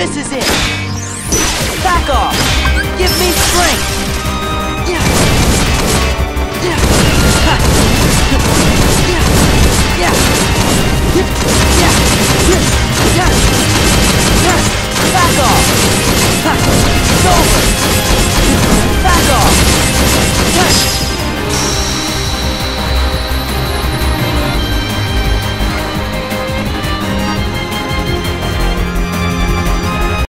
This is it! Back off! Give me strength!